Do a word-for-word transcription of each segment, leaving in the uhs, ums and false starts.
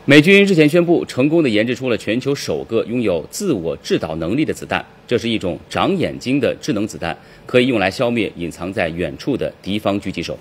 美军日前宣布，成功地研制出了全球首个拥有自我制导能力的子弹。这是一种长眼睛的智能子弹，可以用来消灭隐藏在远处的敌方狙击手。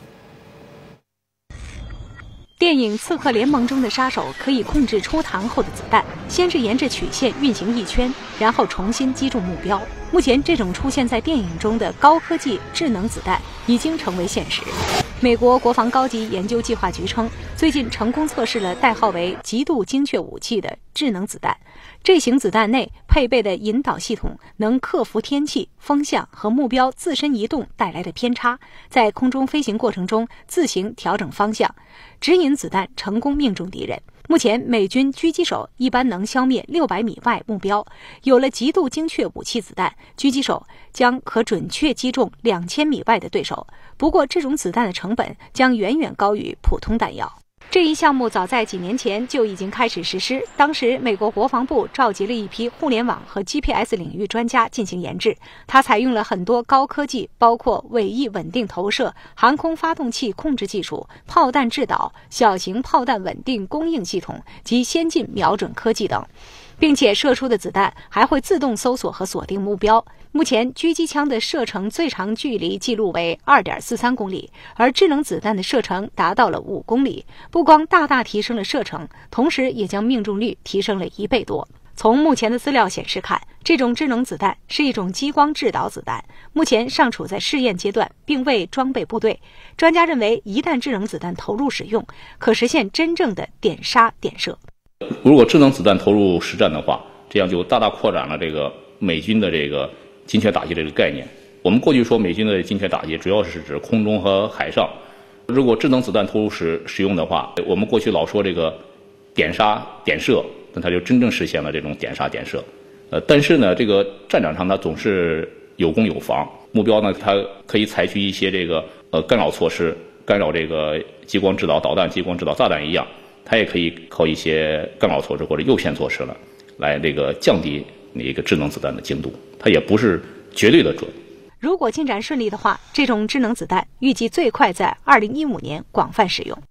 电影《刺客联盟》中的杀手可以控制出膛后的子弹，先是沿着曲线运行一圈，然后重新击中目标。目前，这种出现在电影中的高科技智能子弹已经成为现实。美国国防高级研究计划局称，最近成功测试了代号为“极度精确武器”的智能子弹。这型子弹内配备的引导系统能克服天气、风向和目标自身移动带来的偏差，在空中飞行过程中自行调整方向，指引子弹成功命中敌人。目前，美军狙击手一般能消灭六百米外目标。有了极度精确武器子弹，狙击手将可准确击中两千米外的对手。不过，这种子弹的成本将远远高于普通弹药。这一项目早在几年前就已经开始实施，当时美国国防部召集了一批互联网和 G P S 领域专家进行研制，它采用了很多高科技，包括尾翼稳定投射、航空发动器控制技术、炮弹制导、小型炮弹稳定供应系统及先进瞄准科技等，并且射出的子弹还会自动搜索和锁定目标。目前，狙击枪的射程最长距离记录为 二点四三公里，而智能子弹的射程达到了五公里。不光大大提升了射程，同时也将命中率提升了一倍多。从目前的资料显示看，这种智能子弹是一种激光制导子弹，目前尚处在试验阶段，并未装备部队。专家认为，一旦智能子弹投入使用，可实现真正的点杀点射。 如果智能子弹投入实战的话，这样就大大扩展了这个美军的这个精确打击这个概念。我们过去说美军的精确打击主要是指空中和海上，如果智能子弹投入使使用的话，我们过去老说这个点杀点射，那它就真正实现了这种点杀点射。呃，但是呢，这个战场上它总是有攻有防，目标呢它可以采取一些这个呃干扰措施，干扰这个激光制导导弹、激光制导炸弹一样，它也可以靠一些干扰措施或者诱骗措施了，来这个降低一个智能子弹的精度，它也不是绝对的准。 如果进展顺利的话，这种智能子弹预计最快在二零一五年广泛使用。